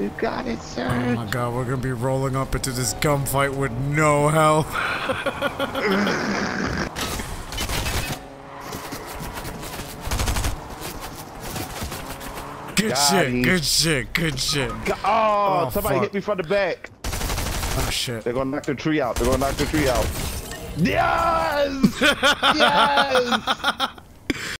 You got it, sir. Oh my god, we're gonna be rolling up into this gunfight with no health. Good shit, good shit, good shit. Oh, somebody hit me from the back. Oh shit. They're gonna knock the tree out. They're gonna knock the tree out. Yes! Yes!